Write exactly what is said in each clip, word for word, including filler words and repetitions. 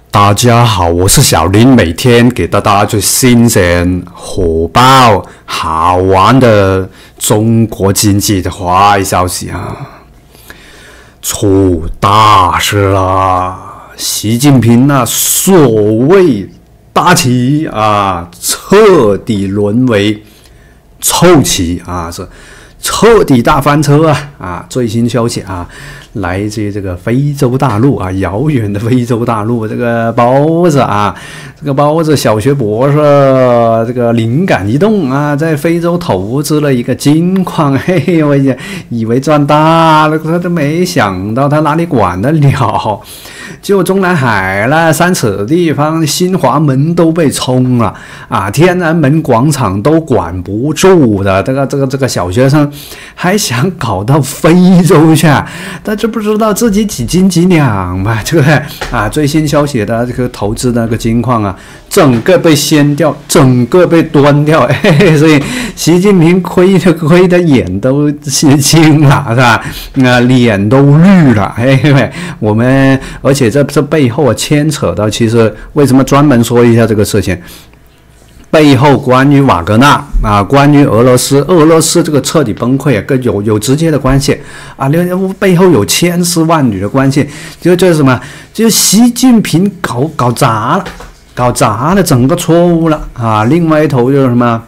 大家好，我是小林，每天给大家最新鲜、火爆、好玩的中国经济的坏消息啊！出大事了！习近平那所谓大旗啊，彻底沦为臭旗啊，是彻底大翻车啊！啊，最新消息啊！来自于这个非洲大陆啊，遥远的非洲大陆，这个包子啊，这个包子小学博士，这个灵感一动啊，在非洲投资了一个金矿，嘿嘿，我也以为赚大了，他都没想到他哪里管得了，就中南海了，三尺地方，新华门都被冲了啊，天安门广场都管不住的，这个这个这个小学生还想搞到非洲去，他这不知道自己几斤几两嘛，对不对啊？最新消息的这个投资的那个金矿啊，整个被掀掉，整个被端掉，嘿嘿，所以习近平亏的亏的眼都青了，是吧？呃，脸都绿了，嘿嘿。我们而且这这背后啊牵扯到，其实为什么专门说一下这个事情？背后关于瓦格纳啊，关于俄罗斯，俄罗斯这个彻底崩溃啊，跟有有直接的关系啊，背后有千丝万缕的关系，就就是什么，就习近平搞搞砸了，搞砸了，整个错误了啊。另外一头就是什么，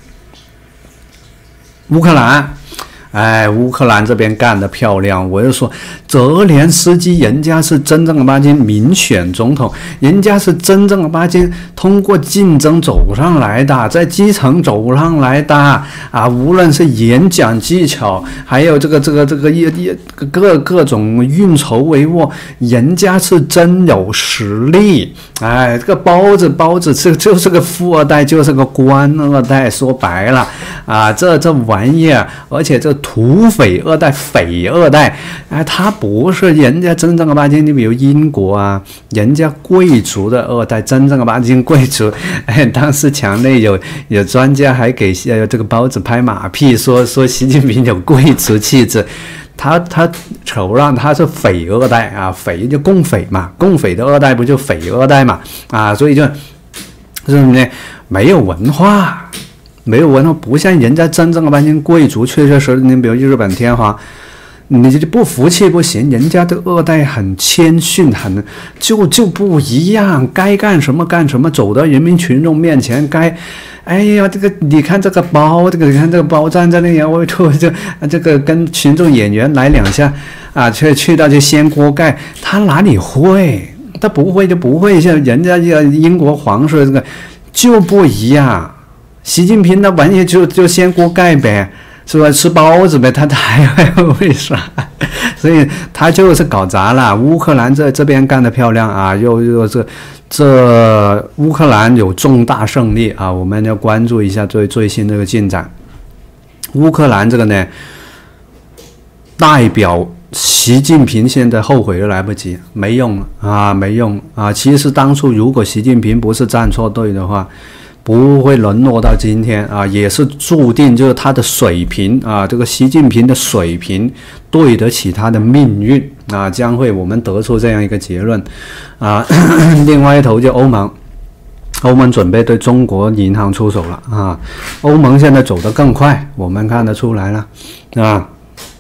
乌克兰。哎，乌克兰这边干得漂亮！我就说，泽连斯基人家是真正的巴金民选总统，人家是真正的巴金通过竞争走上来的，在基层走上来的啊！无论是演讲技巧，还有这个这个这个一一各各种运筹帷幄，人家是真有实力。哎，这个包子包子这就是个富二代，就是个官二代，说白了啊，这这玩意儿，而且这。土匪二代、匪二代，哎，他不是人家真正的巴金。你比如英国啊，人家贵族的二代，真正的巴金贵族。哎，当时墙内有有专家还给呃这个包子拍马屁，说说习近平有贵族气质。他他承让他是匪二代啊，匪就共匪嘛，共匪的二代不就匪二代嘛啊，所以就就是呢没有文化。没有文化，不像人家真正的巴金贵族，确确实实，你比如日本天皇，你就不服气不行，人家的二代很谦逊，很就就不一样，该干什么干什么，走到人民群众面前，该，哎呀，这个你看这个包，这个你看这个包站在那里，我就就这个跟群众演员来两下啊，去去到就掀锅盖，他哪里会？他不会就不会，像人家这个英国皇室这个就不一样。习近平那玩意就就掀锅盖呗，是吧？吃包子呗，他还为啥？所以他就是搞砸了。乌克兰这这边干得漂亮啊，又又这这乌克兰有重大胜利啊，我们要关注一下最最新这个进展。乌克兰这个呢，代表习近平现在后悔都来不及，没用了啊，没用啊。其实当初如果习近平不是站错队的话，不会沦落到今天啊，也是注定就是他的水平啊，这个习近平的水平对得起他的命运啊，将会我们得出这样一个结论啊。另外一头就欧盟，欧盟准备对中国银行出手了啊，欧盟现在走得更快，我们看得出来了啊。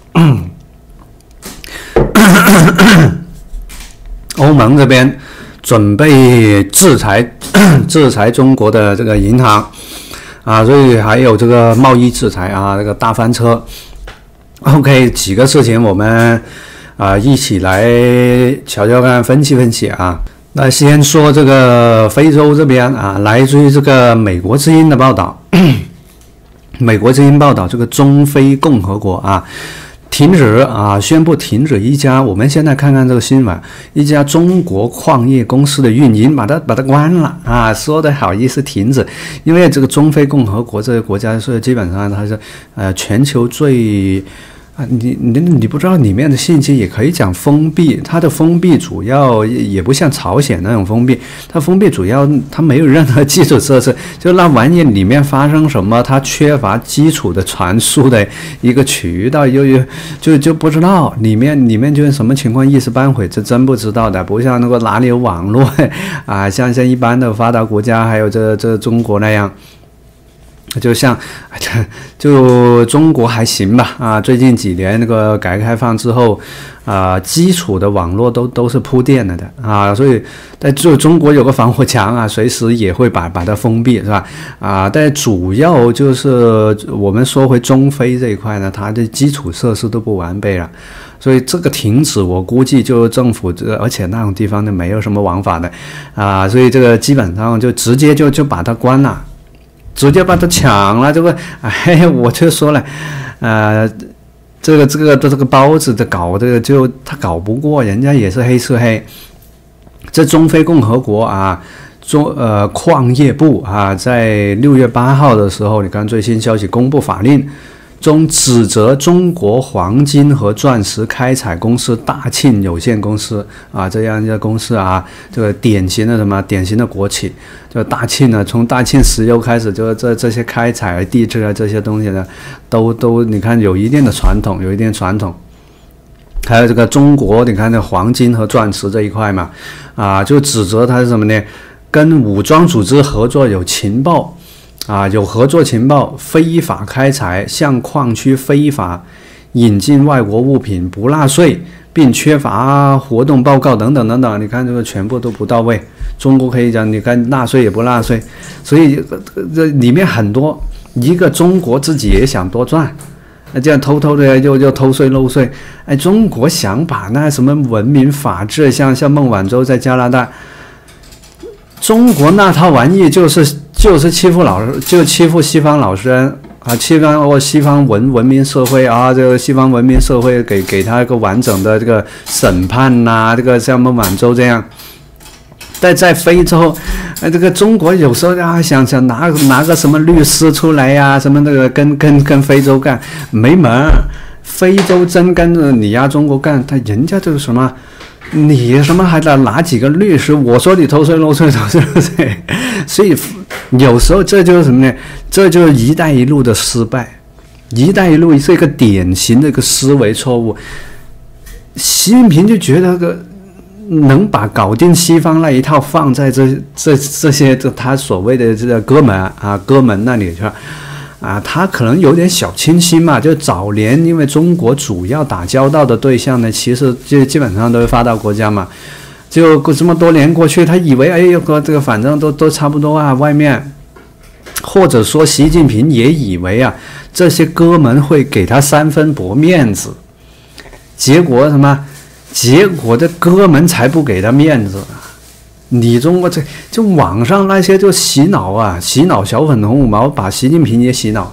欧盟这边准备制裁制裁中国的这个银行啊，所以还有这个贸易制裁啊，这个大翻车。OK， 几个事情我们啊一起来瞧瞧看，分析分析啊。那先说这个非洲这边啊，来自于这个美国之音的报道，美国之音报道这个中非共和国啊。停止啊！宣布停止一家，我们现在看看这个新闻，一家中国矿业公司的运营，把它把它关了啊！说的好意思停止，因为这个中非共和国这个国家是基本上它是呃全球最啊，你你你不知道里面的信息，也可以讲封闭。它的封闭主要也不像朝鲜那种封闭，它封闭主要它没有任何基础设施，就那玩意里面发生什么，它缺乏基础的传输的一个渠道，又又就就不知道里面里面就是什么情况，一时半会这真不知道的。不像那个哪里有网络啊，像像一般的发达国家，还有这这中国那样。就像，就中国还行吧啊，最近几年那个改革开放之后，啊，基础的网络都都是铺垫了的啊，所以在就中国有个防火墙啊，随时也会把把它封闭，是吧？啊，但主要就是我们说回中非这一块呢，它的基础设施都不完备了。所以这个停止，我估计就政府，而且那种地方呢没有什么王法的啊，所以这个基本上就直接就就把它关了。直接把它抢了，这个，哎，我就说了，呃，这个这个这个包子的搞这个就他搞不过，人家也是黑吃黑。这中非共和国啊，中呃矿业部啊，在六月八号的时候，你看最新消息公布法令。中指责中国黄金和钻石开采公司大庆有限公司啊，这样一家公司啊，这个典型的什么典型的国企，就大庆呢，从大庆石油开始，就这这些开采地质啊这些东西呢，都都你看有一定的传统，有一定传统。还有这个中国，你看这黄金和钻石这一块嘛，啊，就指责它是什么呢？跟武装组织合作，有情报。啊，有合作情报，非法开采，向矿区非法引进外国物品，不纳税，并缺乏活动报告等等等等。你看这个全部都不到位。中国可以讲，你看纳税也不纳税，所以这里面很多一个中国自己也想多赚，那这样偷偷的又又偷税漏税。哎，中国想把那什么文明法治，像像孟晚舟在加拿大，中国那套玩意就是。就是欺负老师，就欺负西方老实人啊，欺负哦西方文文明社会啊，这个西方文明社会给给他一个完整的这个审判呐、啊，这个像孟晚舟这样。但在非洲，哎，这个中国有时候啊想想拿拿个什么律师出来呀、啊，什么那个跟跟跟非洲干没门儿，非洲真跟着你呀中国干，他人家就是什么。你什么还得拿几个律师？我说你偷税漏税，偷税漏税，所以有时候这就是什么呢？这就是“一带一路”的失败。“一带一路”是一个典型的一个思维错误。习近平就觉得个能把搞定西方那一套放在这这这些这他所谓的这个哥们啊哥们那里去了。啊，他可能有点小清新嘛，就早年因为中国主要打交道的对象呢，其实就基本上都是发达国家嘛，就这么多年过去，他以为哎呦哥这个反正都都差不多啊，外面，或者说习近平也以为啊，这些哥们会给他三分薄面子，结果什么？结果这哥们才不给他面子。你中国这就网上那些就洗脑啊，洗脑小粉红五毛，把习近平也洗脑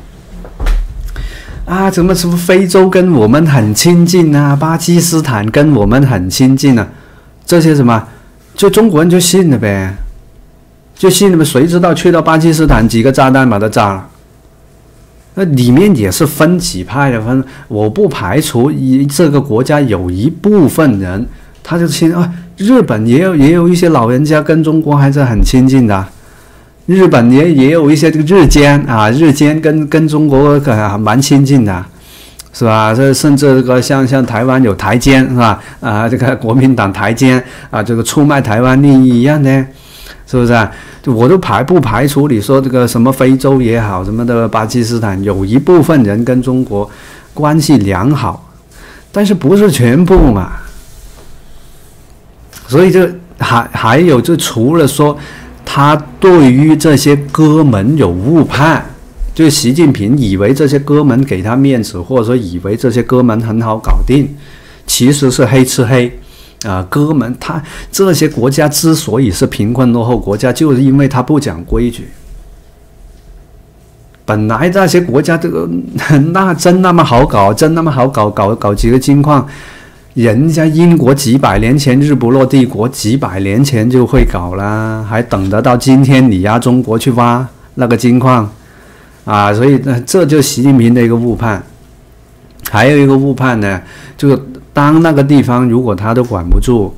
啊！怎么什么非洲跟我们很亲近啊，巴基斯坦跟我们很亲近啊，这些什么就中国人就信了呗，就信了呗。谁知道去到巴基斯坦几个炸弹把它炸了？那里面也是分几派的分，我不排除一这个国家有一部分人他就信啊。日本也有也有一些老人家跟中国还是很亲近的，日本也也有一些这个日奸啊，日奸跟跟中国可蛮亲近的，是吧？这甚至这个像像台湾有台奸是吧？啊，这个国民党台奸啊，这个出卖台湾利益一样的，是不是啊？我都排不排除你说这个什么非洲也好，什么的巴基斯坦有一部分人跟中国关系良好，但是不是全部嘛？所以这还还有就除了说他对于这些哥们有误判，就习近平以为这些哥们给他面子，或者说以为这些哥们很好搞定，其实是黑吃黑啊！哥们，他这些国家之所以是贫困落后国家，就是因为他不讲规矩。本来那些国家这个那真那么好搞，真那么好搞，搞搞几个金矿。人家英国几百年前日不落帝国，几百年前就会搞啦，还等得到今天你呀中国去挖那个金矿啊？所以这就习近平的一个误判。 还有一个误判呢，就是当那个地方如果他都管不住，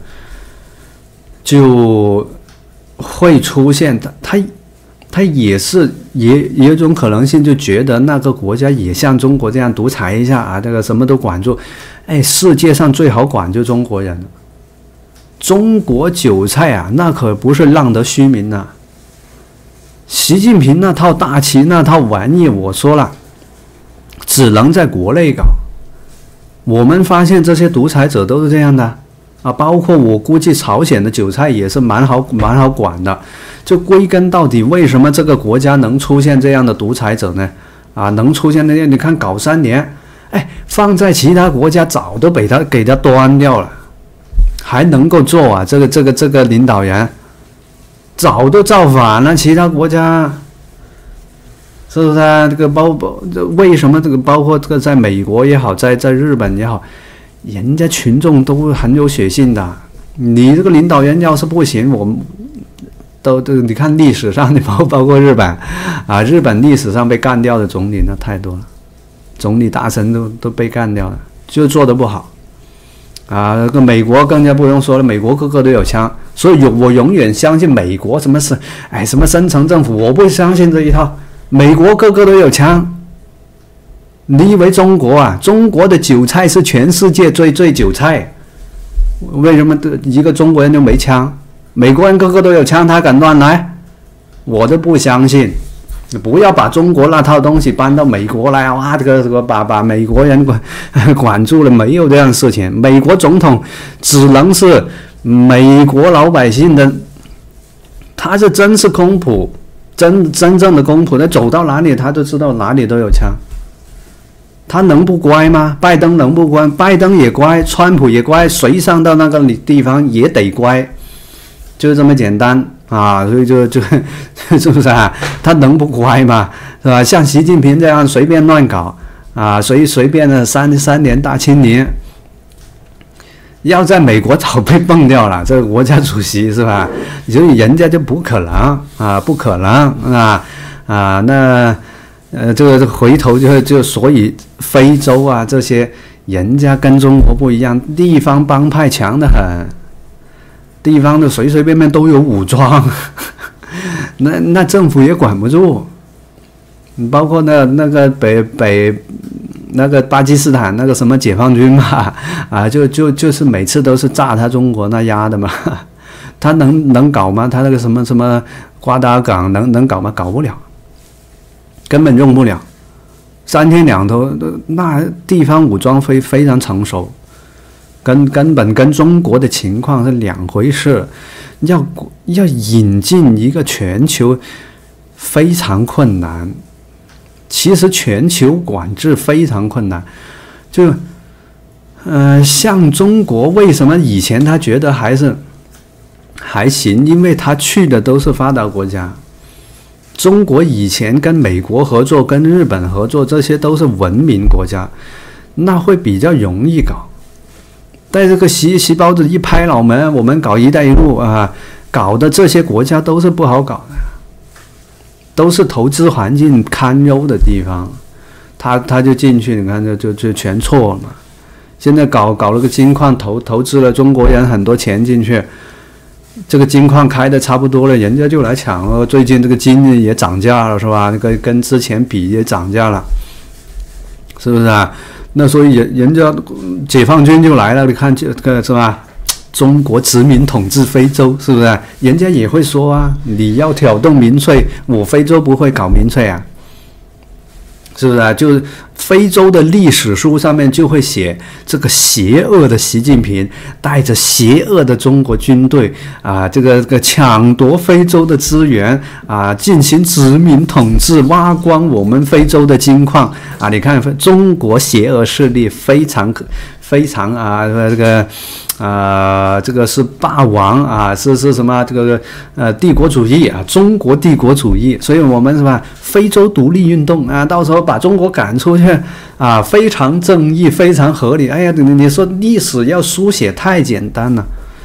就会出现他他他也是也也有一种可能性，就觉得那个国家也像中国这样独裁一下啊，这个什么都管住。哎，世界上最好管就中国人了，中国韭菜啊，那可不是浪得虚名呐、啊。习近平那套大旗那套玩意，我说了，只能在国内搞。我们发现这些独裁者都是这样的啊，包括我估计朝鲜的韭菜也是蛮好蛮好管的。就归根到底，为什么这个国家能出现这样的独裁者呢？啊，能出现那样，你看搞三年，哎，放在其他国家早都被他给他端掉了，还能够做啊？这个这个这个领导人早都造反了，其他国家是不是啊？这个包包为什么这个包括这个在美国也好，在在日本也好，人家群众都很有血性的。你这个领导人要是不行，我们。都都，你看历史上，你包包括日本，啊，日本历史上被干掉的总理那太多了，总理大臣都都被干掉了，就做得不好，啊，那个美国更加不用说了，美国个个都有枪，所以有我永远相信美国什么是，哎，什么深层政府，我不相信这一套，美国个个都有枪，你以为中国啊，中国的韭菜是全世界最最韭菜，为什么一个中国人就没枪？美国人个个都有枪，他敢乱来？我都不相信。你不要把中国那套东西搬到美国来，哇，这个这个把把美国人管管住了，没有这样的事情。美国总统只能是美国老百姓的，他是真是公仆，真真正的公仆。他走到哪里，他都知道哪里都有枪。他能不乖吗？拜登能不乖？拜登也乖，川普也乖，谁上到那个地方也得乖。就这么简单啊，所以就就是不是啊？他能不乖吗？是吧？像习近平这样随便乱搞啊，随随便的三三年大清零，要在美国早被蹦掉了。这个国家主席是吧？所以人家就不可能啊，不可能啊啊！那呃，这个回头就就所以非洲啊这些，人家跟中国不一样，地方帮派强得很。地方的随随便便都有武装，那那政府也管不住。包括那那个北北那个巴基斯坦那个什么解放军嘛，啊，就就就是每次都是炸他中国那丫的嘛，他能能搞吗？他那个什么什么瓜达港能能搞吗？搞不了，根本用不了。三天两头，那地方武装非非常成熟。跟根本跟中国的情况是两回事，要要引进一个全球非常困难。其实全球管制非常困难，就呃像中国为什么以前他觉得还是还行，因为他去的都是发达国家。中国以前跟美国合作，跟日本合作，这些都是文明国家，那会比较容易搞。但这个习习包子一拍脑门，我们搞一带一路啊，搞的这些国家都是不好搞的，都是投资环境堪忧的地方，他他就进去，你看就就就全错了嘛。现在搞搞了个金矿，投投资了中国人很多钱进去，这个金矿开的差不多了，人家就来抢了。最近这个金也涨价了，是吧？那个跟之前比也涨价了，是不是啊？那所以人人家解放军就来了，你看这个是吧？中国殖民统治非洲，是不是？人家也会说啊，你要挑动民粹，我非洲不会搞民粹啊，是不是啊？就是非洲的历史书上面就会写，这个邪恶的习近平带着邪恶的中国军队啊，这个这个抢夺非洲的资源啊，进行殖民统治，挖光我们非洲的金矿啊！你看中国邪恶势力非常非常啊，这个。啊、呃，这个是霸王啊，是是什么？这个呃，帝国主义啊，中国帝国主义。所以我们是吧？非洲独立运动啊，到时候把中国赶出去啊，非常正义，非常合理。哎呀，你你说历史要书写太简单了，是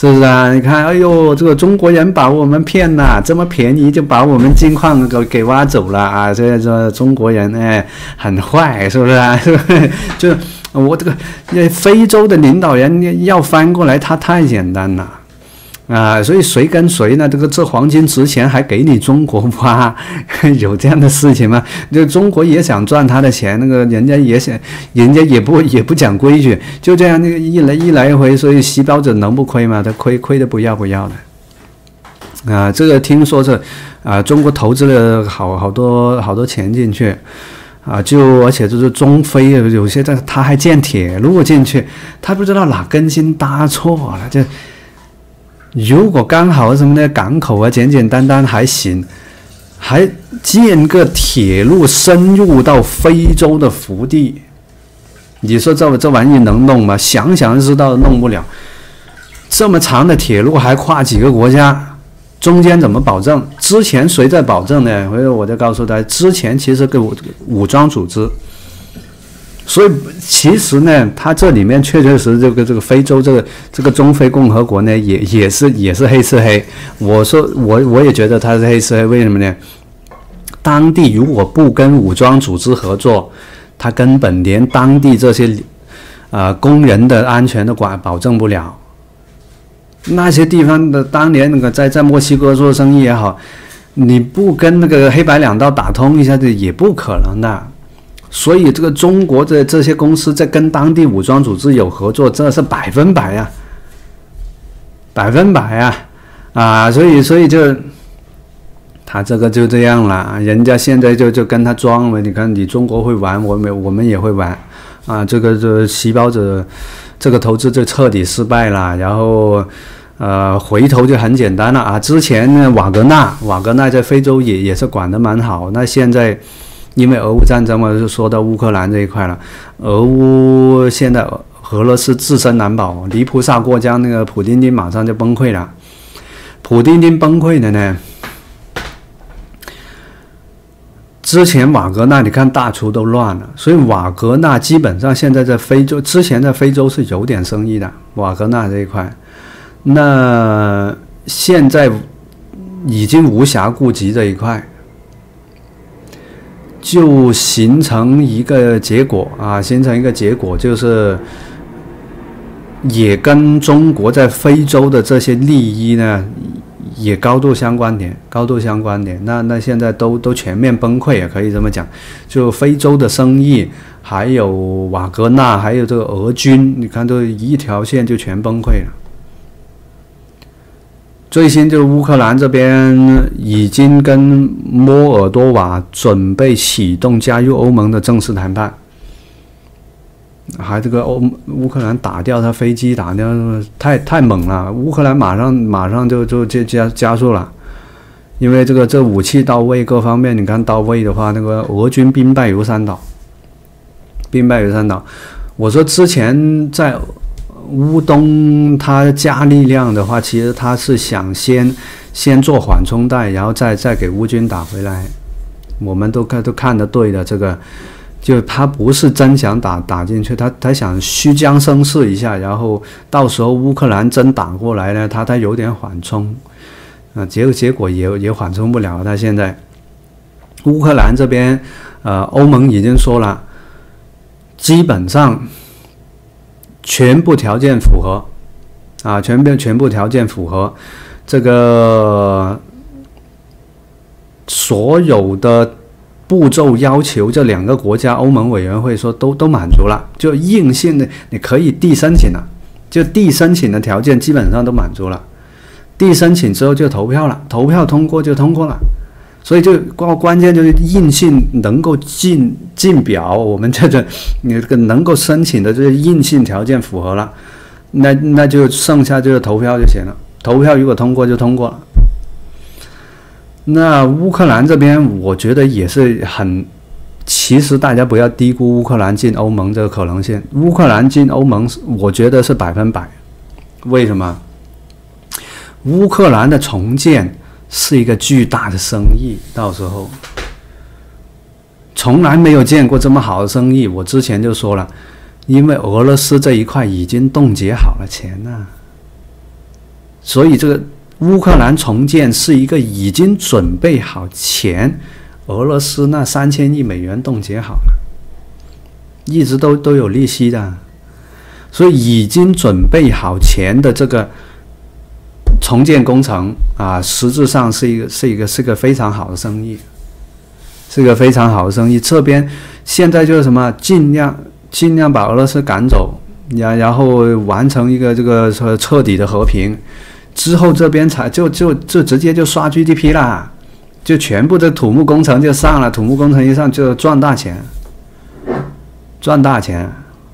是不是啊？你看，哎呦，这个中国人把我们骗了，这么便宜就把我们金矿给给挖走了啊！所以说中国人哎很坏，是不是啊？是不是？就我这个非洲的领导人要翻过来，他太简单了。啊，所以谁跟谁呢？这个这黄金值钱还给你中国挖，有这样的事情吗？就中国也想赚他的钱，那个人家也想，人家也不也不讲规矩，就这样那个一来一来回，所以洗包子能不亏吗？他亏亏的不要不要的。啊，这个听说是啊，中国投资了好好多好多钱进去。啊，就而且就是中非有些在他还建铁路进去，他不知道哪根筋搭错了，就。如果刚好什么那港口啊，简简单单还行，还建个铁路深入到非洲的腹地，你说这这玩意能弄吗？想想就知道弄不了。这么长的铁路还跨几个国家，中间怎么保证？之前谁在保证呢？回头我就告诉他，之前其实个武装组织。所以其实呢，它这里面确确实这个这个非洲这个这个中非共和国呢，也也是也是黑吃黑。我说我我也觉得它是黑吃黑，为什么呢？当地如果不跟武装组织合作，它根本连当地这些呃工人的安全都管保证不了。那些地方的当年那个在在墨西哥做生意也好，你不跟那个黑白两道打通一下子也不可能的。所以这个中国的这些公司在跟当地武装组织有合作，这是百分百呀、啊，百分百呀、啊，啊，所以所以就他这个就这样了，人家现在就就跟他装了，你看你中国会玩，我们我们也会玩，啊，这个这细胞者这个投资就彻底失败了，然后呃回头就很简单了啊，之前呢瓦格纳瓦格纳在非洲也也是管得蛮好，那现在。因为俄乌战争嘛，就说到乌克兰这一块了。俄乌现在俄罗斯自身难保，离菩萨过江，那个普丁丁马上就崩溃了。普丁丁崩溃的呢，之前瓦格纳你看大厨都乱了，所以瓦格纳基本上现在在非洲，之前在非洲是有点生意的，瓦格纳这一块，那现在已经无暇顾及这一块。就形成一个结果啊，形成一个结果就是，也跟中国在非洲的这些利益呢，也高度相关联，高度相关联。那那现在都都全面崩溃，也可以这么讲。就非洲的生意，还有瓦格纳，还有这个俄军，你看都一条线就全崩溃了。最新就是乌克兰这边已经跟摩尔多瓦准备启动加入欧盟的正式谈判，还这个欧乌克兰打掉他飞机，打掉太太猛了，乌克兰马上马上就就就加加速了，因为这个这武器到位，各方面你看到位的话，那个俄军兵败如山倒，兵败如山倒。我说之前在。乌东他加力量的话，其实他是想先先做缓冲带，然后再再给乌军打回来。我们都看都看得对的，这个就他不是真想打打进去，他他想虚张声势一下，然后到时候乌克兰真打过来呢，他他有点缓冲啊，结果结果也也缓冲不了。他现在乌克兰这边，呃，欧盟已经说了，基本上。全部条件符合，啊，全部全部条件符合，这个所有的步骤要求，这两个国家欧盟委员会说都都满足了，就硬性的你可以递申请了，就递申请的条件基本上都满足了，递申请之后就投票了，投票通过就通过了。所以就关关键就是硬性能够进进表，我们这个你这个能够申请的这些硬性条件符合了，那那就剩下就是投票就行了。投票如果通过就通过了。那乌克兰这边我觉得也是很，其实大家不要低估乌克兰进欧盟这个可能性。乌克兰进欧盟，我觉得是百分百。为什么？乌克兰的重建。是一个巨大的生意，到时候从来没有见过这么好的生意。我之前就说了，因为俄罗斯这一块已经冻结好了钱了， 所以这个乌克兰重建是一个已经准备好钱，俄罗斯那三千亿美元冻结好了，一直都都有利息的，所以已经准备好钱的这个重建工程啊，实质上是一个是一个是个非常好的生意，是个非常好的生意。这边现在就是什么，尽量尽量把俄罗斯赶走，然然后完成一个这个彻底的和平。之后这边才就就就直接就刷 G D P 啦，就全部的土木工程就上了，土木工程一上就赚大钱，赚大钱，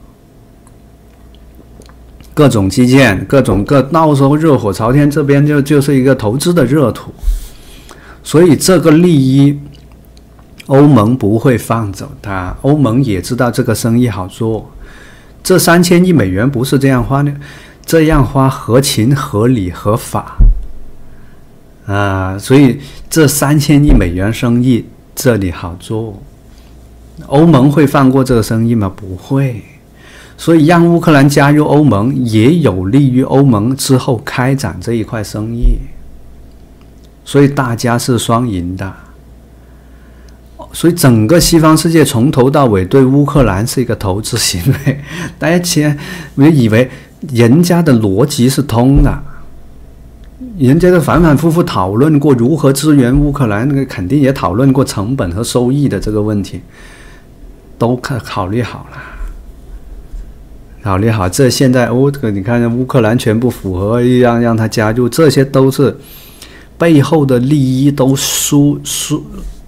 各种基建，各种各到时候热火朝天，这边就就是一个投资的热土，所以这个利益欧盟不会放走它，欧盟也知道这个生意好做，这三千亿美元不是这样花的。这样花合情合理合法啊，所以这三千亿美元生意这里好做，欧盟会放过这个生意吗？不会。所以让乌克兰加入欧盟也有利于欧盟之后开展这一块生意，所以大家是双赢的。所以整个西方世界从头到尾对乌克兰是一个投资行为，大家先别以为人家的逻辑是通的，人家的反反复复讨论过如何支援乌克兰，那个肯定也讨论过成本和收益的这个问题，都考虑好了，考虑好。这现在欧，你看乌克兰全部符合，让让他加入，这些都是背后的利益都梳梳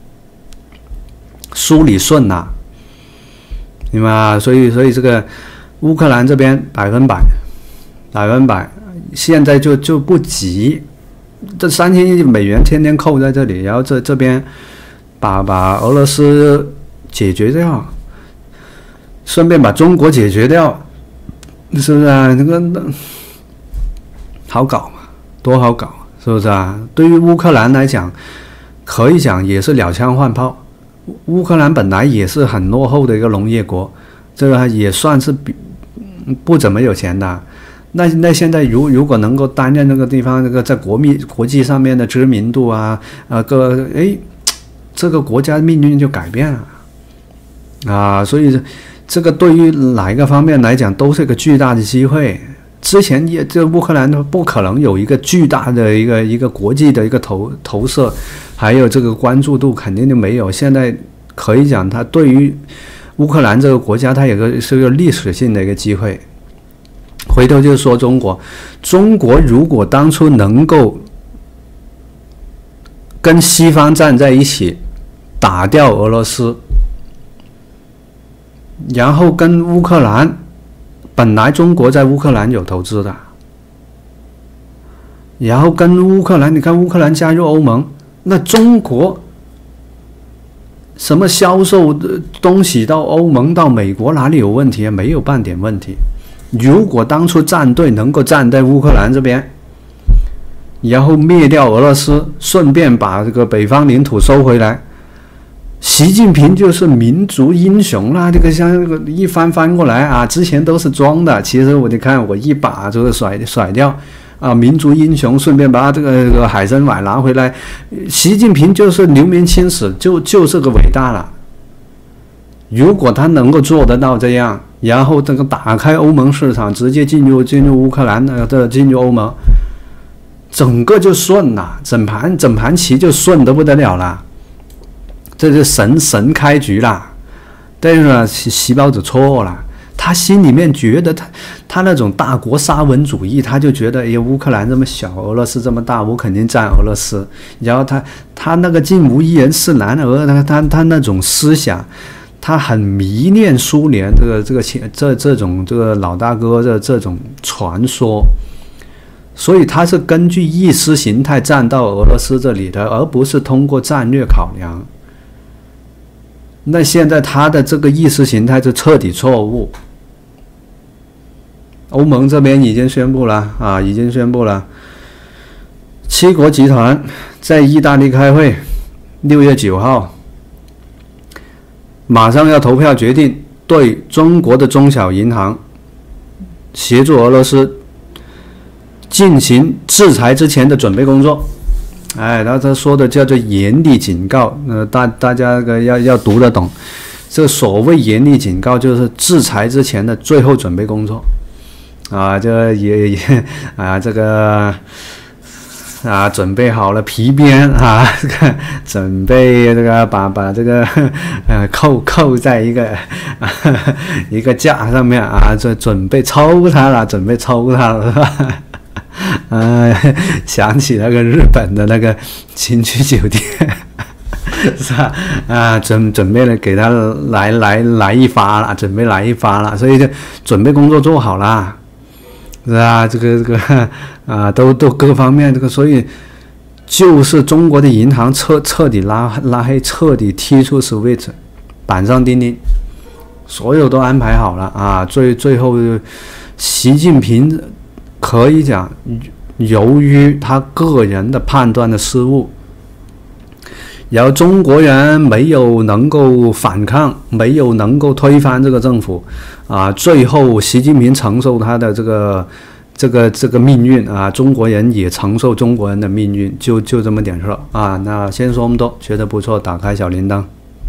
梳理顺了，明白吗？所以所以这个乌克兰这边百分百。百分百，现在就就不急，这三千亿美元天天扣在这里，然后这这边把把俄罗斯解决掉，顺便把中国解决掉，是不是啊？那个那好搞嘛，多好搞，是不是啊？对于乌克兰来讲，可以讲也是鸟枪换炮。乌克兰本来也是很落后的一个农业国，这个也算是比不怎么有钱的。那那现在如如果能够担任那个地方那个在国密国际上面的知名度啊，呃个哎，这个国家命运就改变了啊，所以这个对于哪一个方面来讲都是一个巨大的机会。之前也这乌克兰不可能有一个巨大的一个一个国际的一个投投射，还有这个关注度肯定就没有。现在可以讲，它对于乌克兰这个国家，它有个是个历史性的一个机会。回头就说中国，中国如果当初能够跟西方站在一起打掉俄罗斯，然后跟乌克兰，本来中国在乌克兰有投资的，然后跟乌克兰，你看乌克兰加入欧盟，那中国什么销售的东西到欧盟到美国哪里有问题啊？没有半点问题。如果当初战队能够站在乌克兰这边，然后灭掉俄罗斯，顺便把这个北方领土收回来，习近平就是民族英雄啦！这个像这个一翻翻过来啊，之前都是装的，其实我你看我一把这个甩甩掉啊，民族英雄，顺便把这个、这个海参崴拿回来，习近平就是流民青史，就就是个伟大了。如果他能够做得到这样，然后这个打开欧盟市场，直接进入进入乌克兰的这进入欧盟，整个就顺了，整盘整盘棋就顺得不得了了，这就神神开局啦。但是呢，习包子错了，他心里面觉得他他那种大国沙文主义，他就觉得哎呀，乌克兰这么小，俄罗斯这么大，我肯定占俄罗斯。然后他他那个竟无一人是男儿，他他他那种思想。他很迷恋苏联这个这个这这种这个老大哥的这种传说，所以他是根据意识形态站到俄罗斯这里的，而不是通过战略考量。那现在他的这个意识形态就彻底错误。欧盟这边已经宣布了啊，已经宣布了，七国集团在意大利开会，六月九号。马上要投票决定对中国的中小银行协助俄罗斯进行制裁之前的准备工作。哎，他他说的叫做严厉警告，呃，大大家个要要读得懂。这所谓严厉警告，就是制裁之前的最后准备工作。啊，这也也啊，这个啊，准备好了皮鞭啊，这个准备这个把把这个呃扣扣在一个、啊、一个架上面啊，这准备抽它了，准备抽它了，是吧？呃，想起那个日本的那个情趣酒店，是吧？啊，准准备了给他来来来一发了，准备来一发了，所以就准备工作做好了，是吧？这个这个啊，都都各方面这个，所以就是中国的银行彻彻底拉拉黑，彻底踢出 switch， 板上钉钉，所有都安排好了啊。最最后，习近平可以讲，由于他个人的判断的失误，然后中国人没有能够反抗，没有能够推翻这个政府啊，最后习近平承受他的这个这个这个命运啊，中国人也承受中国人的命运，就就这么点事儿啊。那先说这么多，觉得不错，打开小铃铛。